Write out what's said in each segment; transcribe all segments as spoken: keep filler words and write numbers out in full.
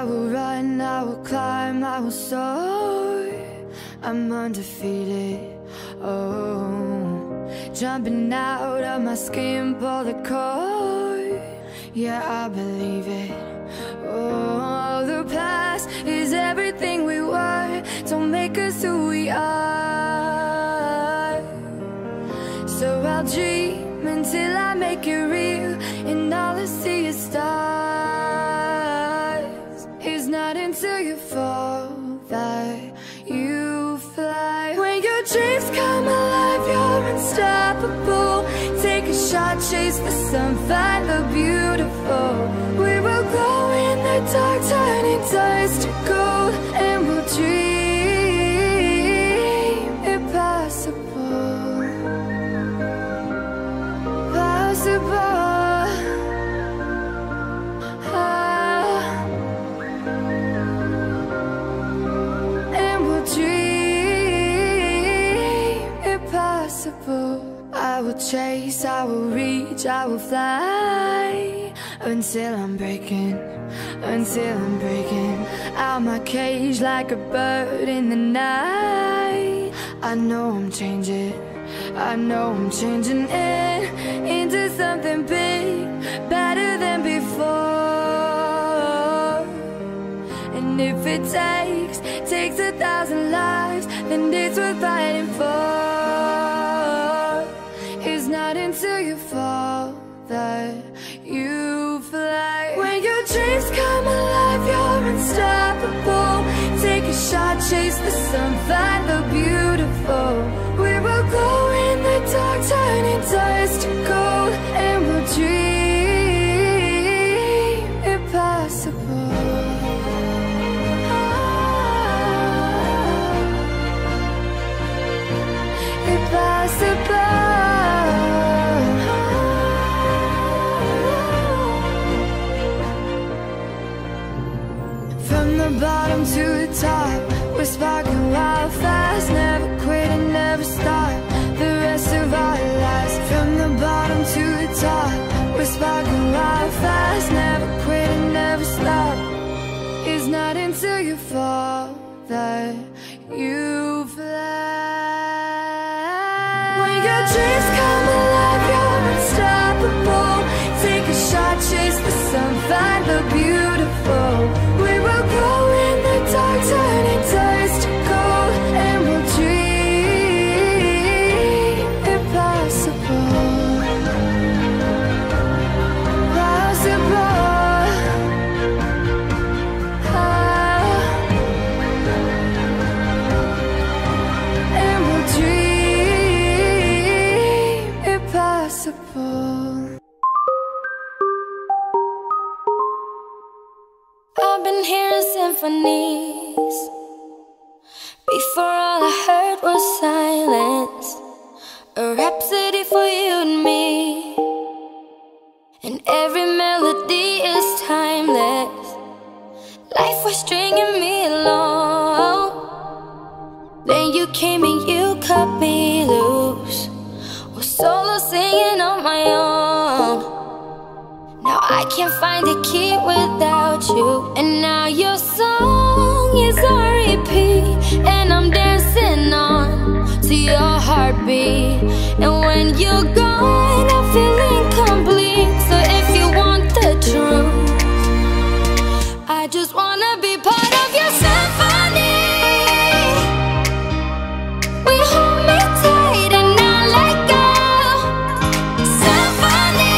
I will run, I will climb, I will soar. I'm undefeated, oh. Jumping out of my skin, pull the cord. Yeah, I believe it. Oh, the past is everything we were. Don't make us who we are. So I'll dream until I make it real, and all I see is stars. It's not until you fall that you fly. When your dreams come alive, you're unstoppable. Take a shot, chase the sun, find the beautiful. We will glow in the dark, turning dust to gold, and we'll dream impossible. Possible. I will chase, I will reach, I will fly until I'm breaking, until I'm breaking out my cage like a bird in the night. I know I'm changing, I know I'm changing it into something big, better than before. And if it takes, takes a thousand lives, then it's worth fighting for. It's not until you fall that you fly. When your dreams come alive, you're unstoppable. Take a shot, chase the sun, find the beautiful. We will glow in the dark, turning dust to gold, and we'll dream impossible. Impossible. From the bottom to the top, we're sparking wild fast. Never quit and never stop the rest of our lives. From the bottom to the top, we're sparking wild fast. Never quit and never stop. It's not until you fall that you fly. When your dreams come alive, you're unstoppable. Take a shot, chase the sun, find the beautiful. We will glow in the dark, turning dust to gold, and we'll dream impossible. Possible. Ah. And we'll dream impossible. I've been hearing symphonies. Before all I heard was silence, a rhapsody for you and me. And every melody is timeless. Life was stringing me along. Then you came and you cut me loose. Was solo singing on my own. Now I can't find a key without you. And now your song is on repeat, and I'm dancing on to your heartbeat. And when you're gone, I feel incomplete. So if you want the truth, I just wanna be part of your symphony. We hold me tight and not let go. Symphony,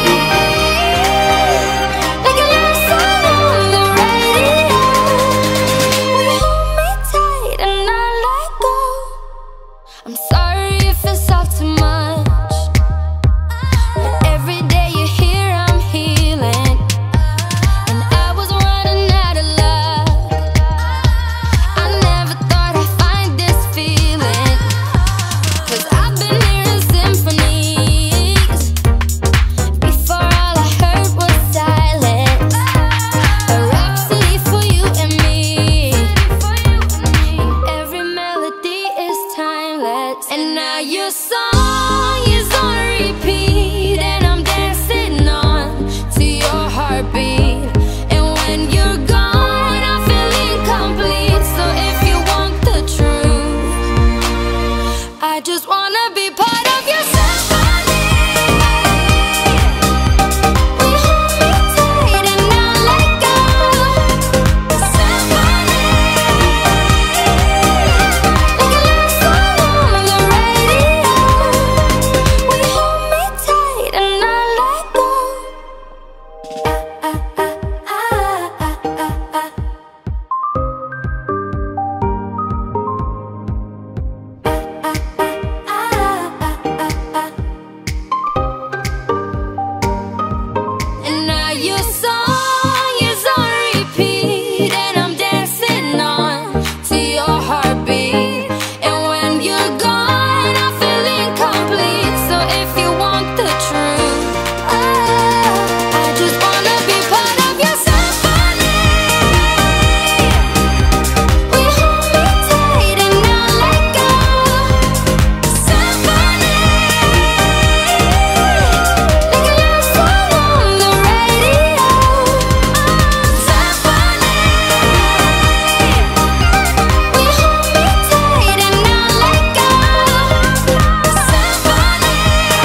like a love song on the radio. We hold me tight and not let go. I'm sorry if it's all too much, but every day you're here, I'm healing. And I was running out of luck. I never thought I'd find this feeling, 'cause I've been hearing symphonies. Before all I heard was silence, a rhapsody for you and me. And every melody is timeless. And now your song is on repeat, and I'm dancing on to your heartbeat. And when you're gone, just wanna be part of your symphony. We hold me tight and not let go. Symphony, like a love song on the radio. We hold me tight and not let go. Ah, ah, ah, ah, ah, ah. And now your song is on repeat, and I'm dancing on to your heartbeat. And when you're gone, I feel incomplete. So if you want the truth, oh, I just wanna be part of your symphony. We hold me tight and not let go. Symphony, like a love song on the radio. Symphony, we hold me tight and not let go. Symphony,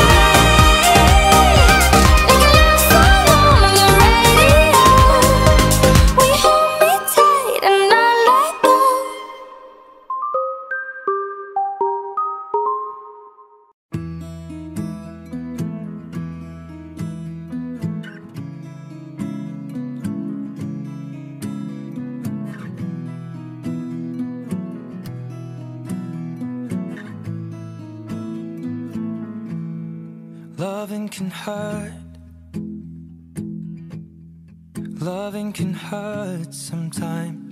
like a love song on the radio. We hold me tight and not let go. Loving can hurt. Loving can hurt sometimes,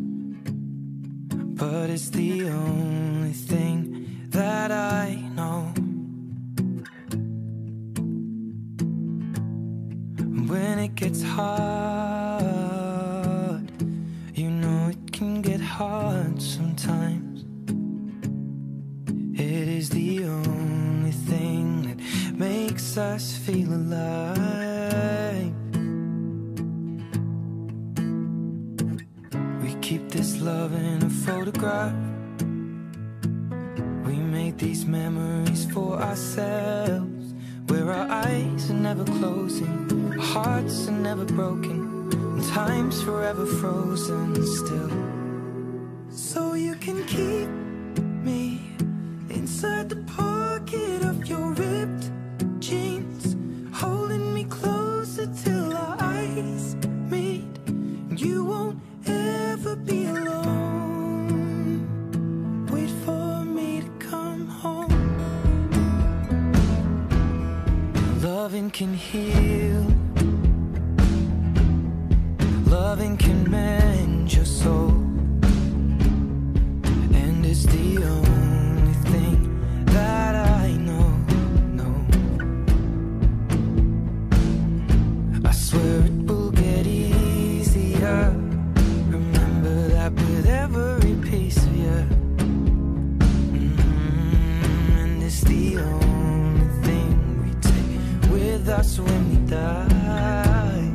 but it's the only thing that I know. When it gets hard, you know it can get hard sometimes. It is the only thing that makes us feel alive. We keep this love in a photograph. We made these memories for ourselves, where our eyes are never closing, our hearts are never broken, and time's forever frozen still. So you can keep me inside the pocket of your ripped jeans, holding me closer till our eyes meet. You won't ever be alone. Wait for me to come home. Loving can heal. Loving can mend your soul. And it's the only thing that I know, no. I swear it will get easier. Remember that with every piece of you. Mm-hmm. And it's the only thing we take with us when we die.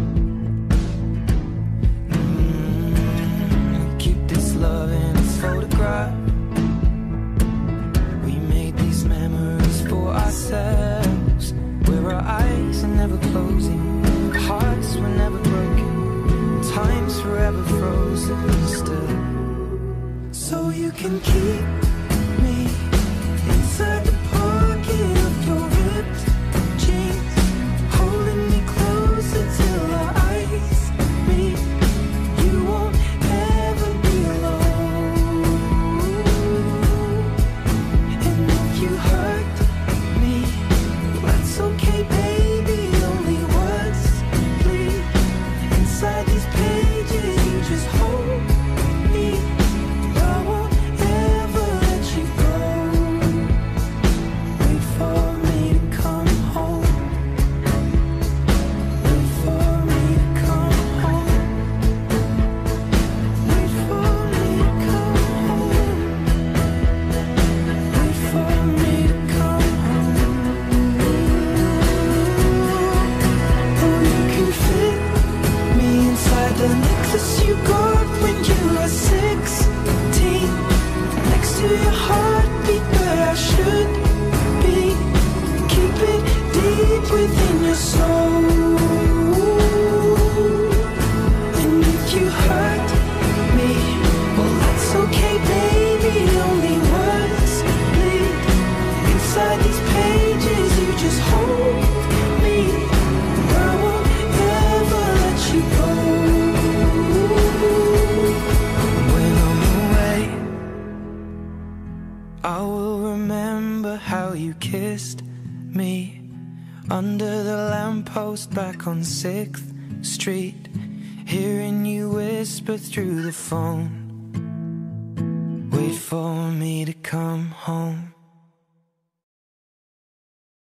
Mm-hmm. We keep this love in a photograph. We made these memories for ourselves, where our eyes are never closing, our hearts were never broken, time's forever frozen still. So you can keep me inside the pocket of your ripped jeans, holding me closer till our eyes meet. You won't ever be alone. And if you hurt me, that's okay, baby. Only words bleed inside these pages. You just hold me. I won't ever how you kissed me under the lamppost back on sixth street, hearing you whisper through the phone, wait for me to come home.